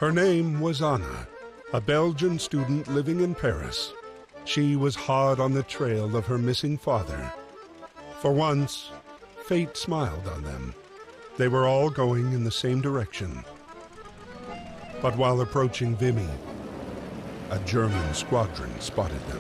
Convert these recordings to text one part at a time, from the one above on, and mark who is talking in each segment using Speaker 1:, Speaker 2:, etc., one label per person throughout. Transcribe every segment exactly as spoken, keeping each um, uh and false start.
Speaker 1: Her name was Anna, a Belgian student living in Paris. She was hard on the trail of her missing father. For once, fate smiled on them. They were all going in the same direction. But while approaching Vimy, a German squadron spotted them.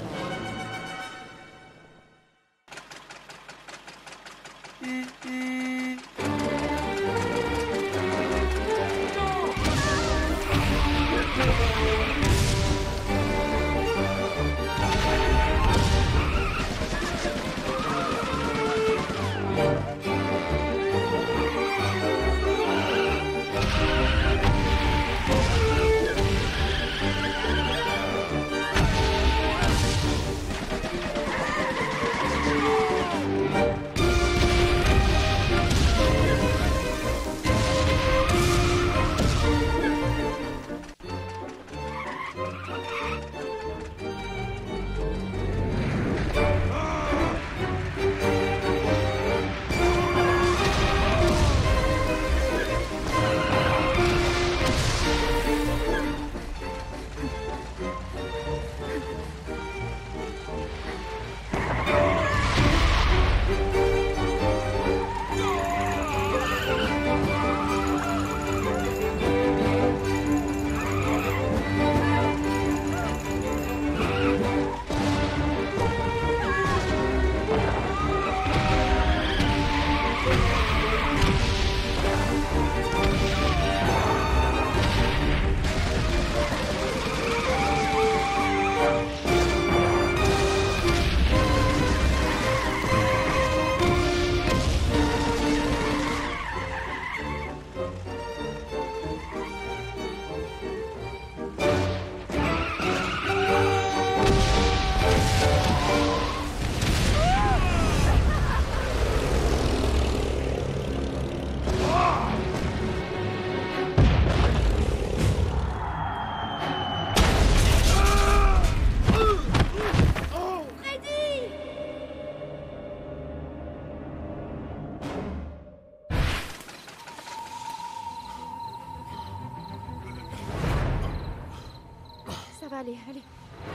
Speaker 2: Allez, allez.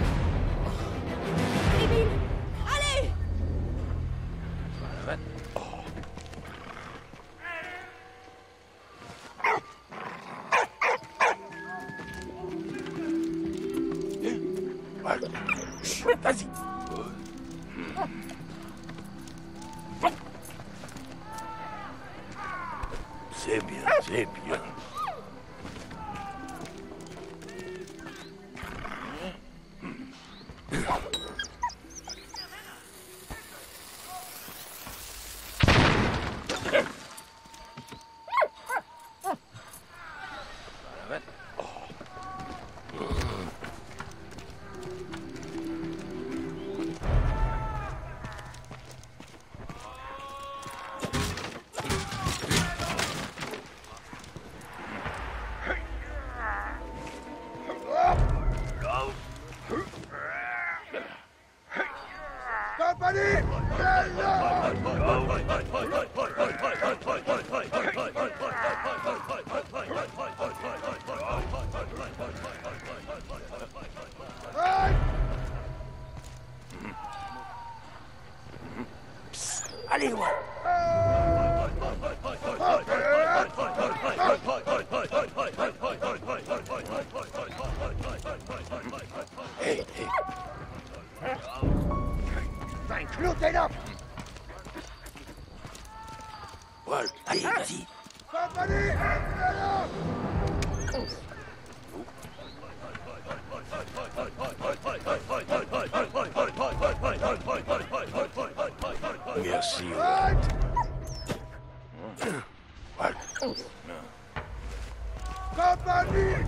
Speaker 2: Emile, allez!
Speaker 3: Vas-y. C'est bien, c'est bien.
Speaker 4: Allez, ouais.
Speaker 3: Hey, hey.
Speaker 4: Clôt est là.
Speaker 3: Voilà, allez, vas-y. Merci.
Speaker 4: Compagnie!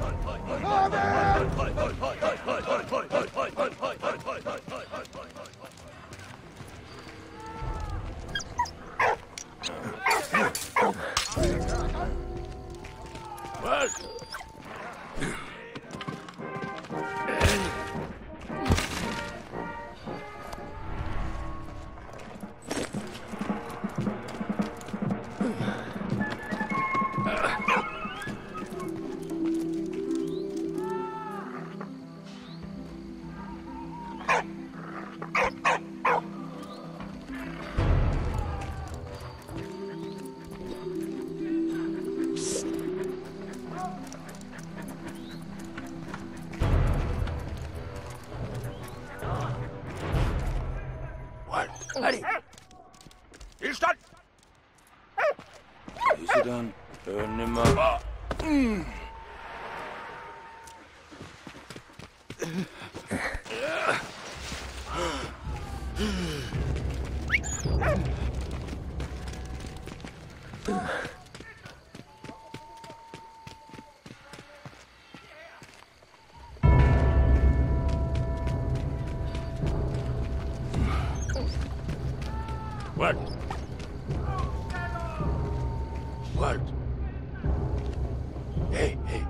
Speaker 3: What? What? Hey, hey.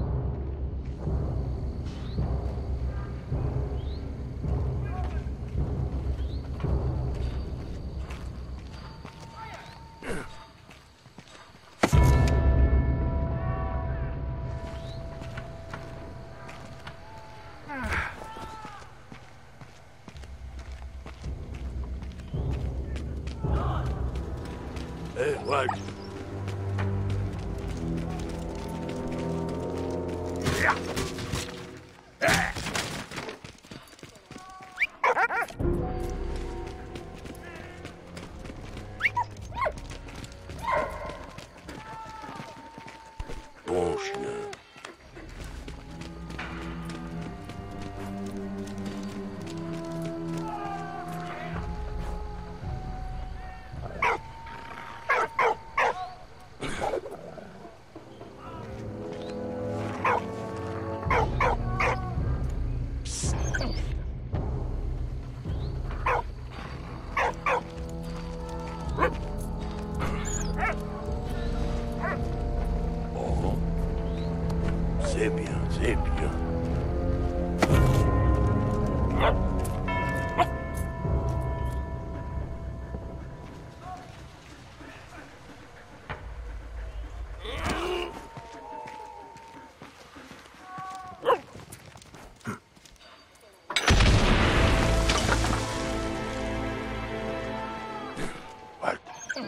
Speaker 3: Hey, what? Bon chien. C'est bien, c'est bien. What?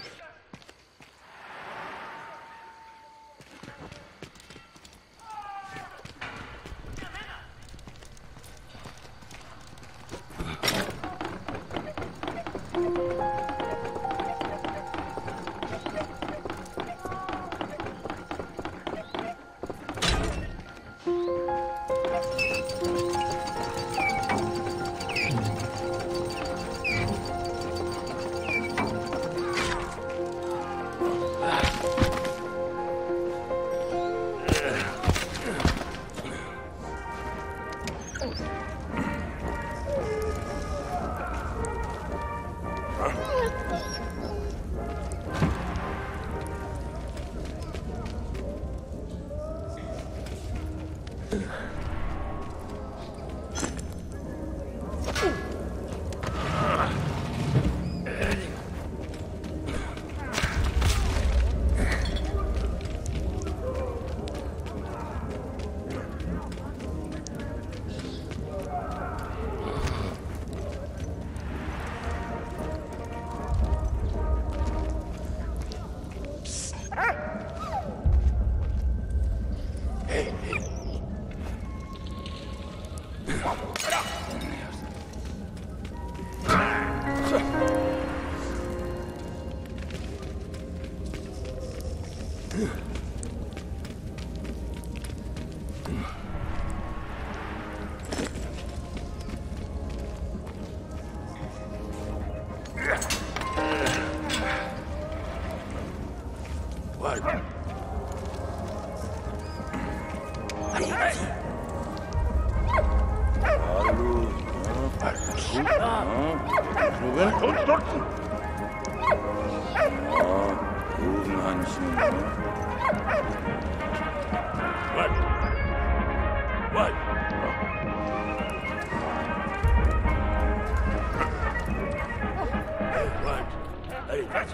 Speaker 3: What? Allez, vas-y.
Speaker 5: Hallo. Goed, hè? Zo
Speaker 4: Totstorten!
Speaker 5: Bovenhandsje.
Speaker 3: What? What? Hey, what? Allez, vas-y.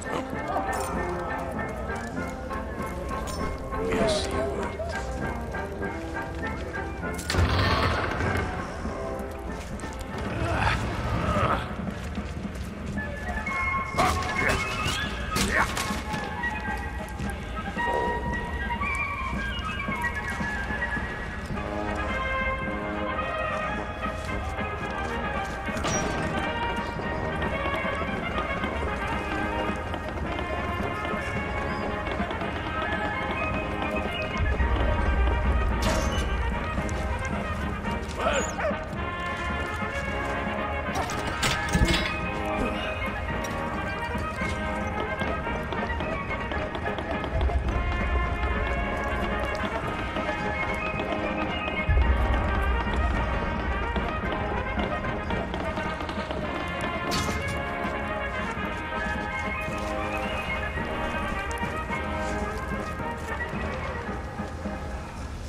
Speaker 3: Merci, what?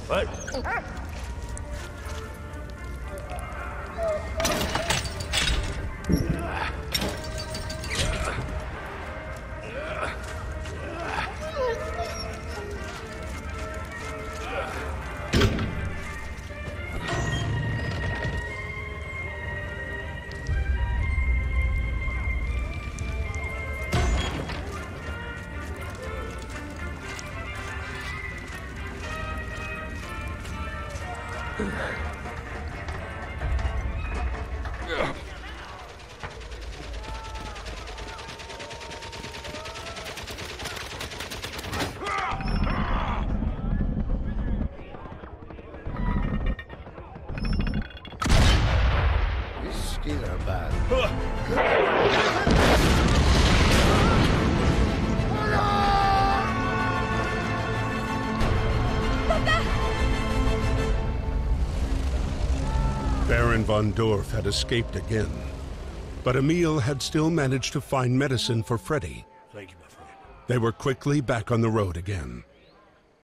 Speaker 3: What?
Speaker 5: These skis are bad.
Speaker 1: Baron von Dorf had escaped again, but Emil had still managed to find medicine for Freddy.
Speaker 3: Thank you, my friend.
Speaker 1: They were quickly back on the road again.